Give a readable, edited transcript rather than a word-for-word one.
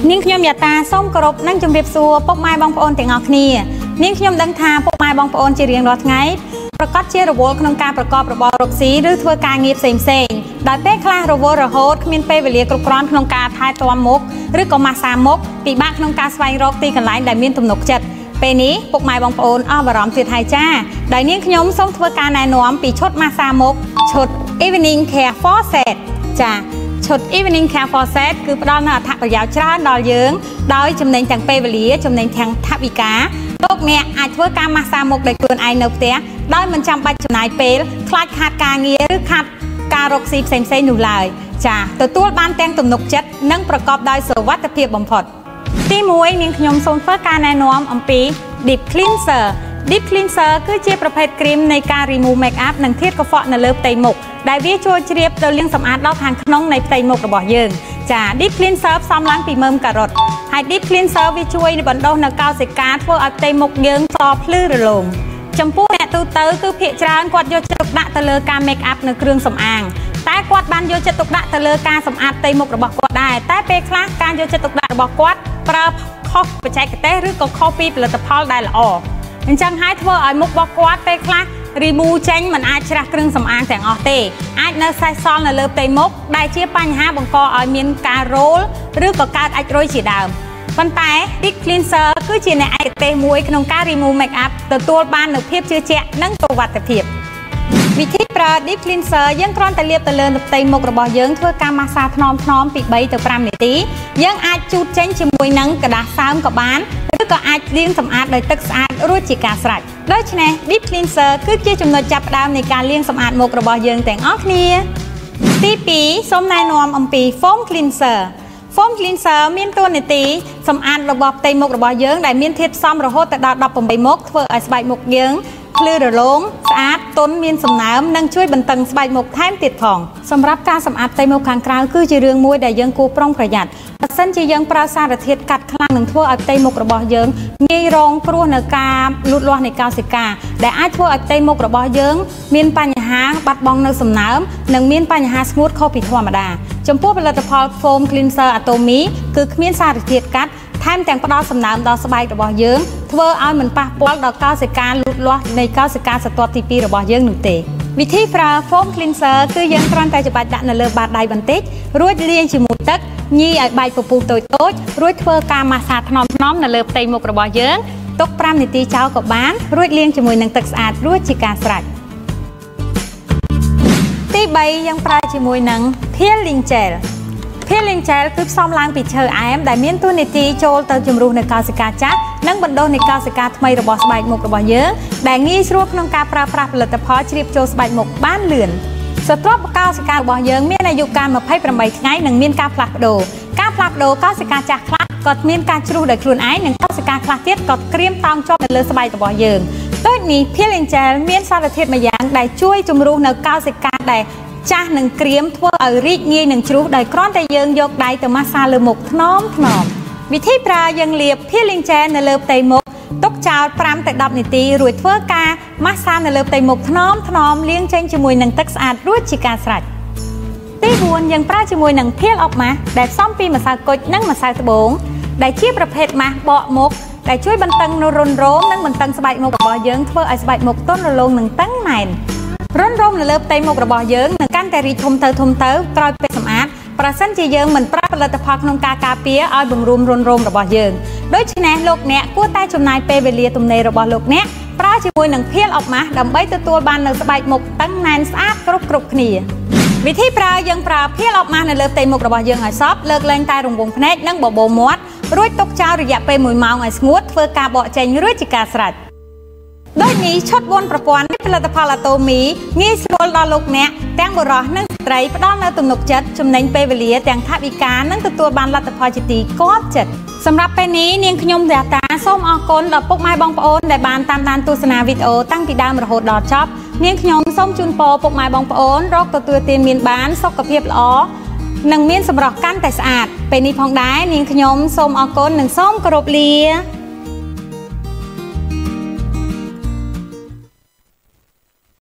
នាងខ្ញុំយ៉ាតាសូមគោរពនិងជម្រាបសួរពុកម៉ែបងប្អូនទាំងអស់គ្នានាងខ្ញុំដឹងថាពុកម៉ែបងប្អូនជារៀងរាល់ថ្ងៃប្រកាសជារវល់ក្នុងការប្រកបរបររកស៊ីឬធ្វើការងារផ្សេងដោយពេលខ្លះរវល់រហូតគ្មានពេលវេលាគ្រប់គ្រាន់ក្នុងការថែទាំមុខឬក៏ម៉ាស្សាមុខពិបាកក្នុងការស្វែងរកទីកន្លែងដែលមានទំនុកចិត្តពេលនេះពុកម៉ែបងប្អូនអស់បារម្ភទៀតហើយចាដែលនាងខ្ញុំសូមធ្វើការណែនាំពីឈុតម៉ាស្សាមុខឈុត Evening Care for Set ចាឈុត Evening Care for Set គឺផ្ដល់នូវអត្ថប្រយោជន៍ច្រើនដល់យើងដោយចំណេញទាំងពេលវេលាចំណេញទាំងថវិកាលោកអ្នកអាចធ្វើការម៉ាស្សាមុខដោយខ្លួនឯងនៅផ្ទះដោយមិនចាំបាច់ចំណាយពេលខ្លាចខាតការងារឬខាតការរកស៊ីផ្សេងៗនោះឡើយចាទទួលបានទាំងទំនុកចិត្តនិងប្រកបដោយសុវត្ថិភាពបំផុតទី1នាងខ្ញុំសូមធ្វើការណែនាំអំពី Deep Cleanser Deep Cleanser គឺជាប្រភេទគ្រីមនៃការ remove makeup និងធាតុកខ្វក់នៅលើផ្ទៃមុខដែលវាជួយជ្រាបទៅលាងសម្អាតដល់ខាងក្នុងនៃផ្ទៃមុខរបស់យើងចា Deep Cleanser ផ្សំឡើងពីមើមការ៉ុតហើយ Deep Cleanser វាជួយបណ្ដុះនូវកោសិកាធ្វើឲ្យផ្ទៃមុខយើងសភ្លឺរលោងចំពោះអ្នកទូទៅគឺភាគច្រើនគាត់យកចិត្តទុកដាក់ទៅលើការ make up នៅគ្រឿងសម្អាងតែគាត់បានយកចិត្តទុកដាក់ទៅលើការសម្អាតផ្ទៃមុខរបស់គាត់ដែរតែពេលខ្លះការយកចិត្តទុកដាក់របស់គាត់ប្រើខុសបច្ចេកទេសឬក៏ខុសពីផលិតផលដែលល្អអញ្ចឹងហើយធ្វើឲ្យមុខរបស់គាត់ពេលខ្លះ remove ចេញមិនអាចច្រាស់គ្រឿងសម្អាងទាំងអស់ទេអាចនៅសេសសល់នៅលើផ្ទៃមុខដែលជាបញ្ហាបង្កឲ្យមានការរោលឬក៏កើតអាចរុយជាដើមប៉ុន្តែ Deep Cleanser គឺជាអ្នកឯកទេសមួយក្នុងការ remove makeup ទទួលបាននូវភាពជឿជាក់និងសុវត្ថិភាពវិធីប្រើ Deep Cleanser យើងគ្រាន់តែលាបទៅលើផ្ទៃមុខរបស់យើងធ្វើការម៉ាស្សាថ្នមៗពី3ទៅ5នាទីយើងអាចជូតចេញជាមួយនឹងกระดาษសើមក៏បានឬក៏អាចលាងសម្អាតដោយទឹកស្អាតរួចជាការស្រេចដូច្នេះ Deep Cleanser គឺជាចំណុចចាប់ផ្ដើមនៃការលាងសម្អាតមុខរបស់យើងទាំងអស់គ្នាទី2សូមណែនាំអំពី Foam Cleanser Foam Cleanser មានតួនាទីសម្អាតរបស់ផ្ទៃមុខរបស់យើងដែលមានធាតុផ្សំរហូតដល់18មុខធ្វើឲ្យស្បែកមុខយើងភ្លឺរលោងស្អាតទន់មានសំណើមនិងជួយបន្តឹងស្បែកមុខថែមទៀតផងសម្រាប់ការសម្អាតផ្ទៃមុខខាងក្រៅគឺជារឿងមួយដែលយើងគួរប្រុងប្រយ័ត្នបើសិនជាយើងប្រើសារធាតុកាត់ខ្លាំងនឹងធ្វើឲ្យផ្ទៃមុខរបស់យើងងាយរងគ្រោះនៅការលូតលាស់នៃកោសិកាដែលអាចធ្វើឲ្យផ្ទៃមុខរបស់យើងមានបញ្ហាបាត់បង់នៅសំណើមនិងមានបញ្ហាស្ងួតខុសពីធម្មតាចំពោះផលិតផល Foam Cleanser Atomy គឺគ្មានសារធាតុកាត់ថែមទាំងផ្ដល់សំណើមដល់ស្បែករបស់យើងធ្វើឲ្យមិនប៉ះពាល់ដល់កោសិកាលូតលាស់នៃកោសិកាស្រទាប់ទី2របស់យើងនោះទេវិធីប្រើ Foam Cleanser គឺយើងគ្រាន់តែច្បាច់ដាក់នៅលើបាតដៃបន្តិចរួចលាងជាមួយទឹកញីឲ្យបែកពពុះតូចៗរួចធ្វើការម៉ាស្សាថ្នមៗនៅលើផ្ទៃមុខរបស់យើងទុក5នាទីចោលក៏បានរួចលាងជាមួយនឹងទឹកស្អាតរួចជាការស្រេចទី3យើងប្រើជាមួយនឹង Peeling Gel Peeling Gel គឺផ្សំឡើងពីឈើអែមដែលមានតួនាទីចូលទៅជំរុះនៅកោសិកាចាស់និងបណ្ដុះនៃកោសិកាថ្មីរបស់ស្បែកមុខរបស់យើងដែលងាយស្រួលក្នុងការប្រើប្រាស់ផលិតផលជ្រាបចូលស្បែកមុខបានលឿនស្រទាប់កោសិការបស់យើងមានអាយុកាល28ថ្ងៃនិងមានការផ្លាស់ប្ដូរកោសិកាចាស់ខ្លះក៏មានការជ្រុះដោយខ្លួនឯងនិងកោសិកាខ្លះទៀតក៏ក្រៀមតោងជាប់នៅលើស្បែករបស់យើងដូចនេះ Peeling Gel មានសារធាតុមួយយ៉ាងដែលជួយជំរុះនៅកោសិកាដែលចាស់នឹងក្រៀមធ្វើឲ្យរីកងាយនឹងជ្រុះដោយគ្រាន់តែយើងយកដៃទៅម៉ាស្សាលើមុខថ្នមវិធីប្រើយើងលាប Peeling Gel នៅលើផ្ទៃមុខទុកចោល5ទៅ10នាទីរួចធ្វើការម៉ាស្សានៅលើផ្ទៃមុខថ្នមលាងចេញជាមួយនឹងទឹកស្អាតរួចជាការស្រេចទី4យើងប្រើជាមួយនឹង Peel Off Mask ដែលផ្សំពីម្សៅគុជនិងម្សៅត្បូងដែលជាប្រភេទ mask បកមុខដែលជួយបន្តឹងនូវរន្ធរោមនិងបន្តឹងស្បែកមុខរបស់យើងធ្វើឲ្យស្បែកមុខទន់រលោងនិងតឹងណែនរន្ធរោមនៅលើផ្ទៃមុខរបស់យើងនឹងកាន់តែរីកធំទៅក្រោយពេលសម្អាតប្រសិនជាយើងមិនប្រើផលិតផលក្នុងការការពារឲ្យបង្រួមរន្ធរោមរបស់យើងដូច្នេះលោកអ្នកគួរតែចំណាយពេលវេលាទំនេររបស់លោកអ្នកប្រើជាមួយនឹង Peel Off Mask ដើម្បីទទួលបាននូវស្បែកមុខតឹងណែនស្អាតគ្រប់គ្នាវិធីប្រើយើងប្រើ Peel Off Mask នៅលើផ្ទៃមុខរបស់យើងឲ្យសព្វលើកលែងតែរង្វង់ភ្នែកនិងបបោមាត់រួចទុកចោលរយៈពេល1ម៉ោងឲ្យស្ងួតធ្វើការបកចេញរួចជាការស្រេចដូចនេះឈុត4ប្រព័ន្ធនៃផលិតផល Atomy ងាយស្រួលដល់លោកអ្នកទាំងបុរសនិងស្ត្រីផ្ដល់នូវទំនុកចិត្តចំណេញពេលវេលាទាំងថវិកានិងទទួលបានលទ្ធផលជាទីគាប់ចិត្តសម្រាប់ពេលនេះនាងខ្ញុំយ៉ាតាសូមអរគុណដល់ពុកម៉ែបងប្អូនដែលបានតាមដានទស្សនាវីដេអូតាំងពីដើមរហូតដល់ចប់នាងខ្ញុំសូមជូនពរពុកម៉ែបងប្អូនរកទទួលទានមានបានសុខភាពល្អនិងមានសម្រស់កាន់តែស្អាតពេលនេះផងដែរនាងខ្ញុំសូមអរគុណនិងសូមគោរពលា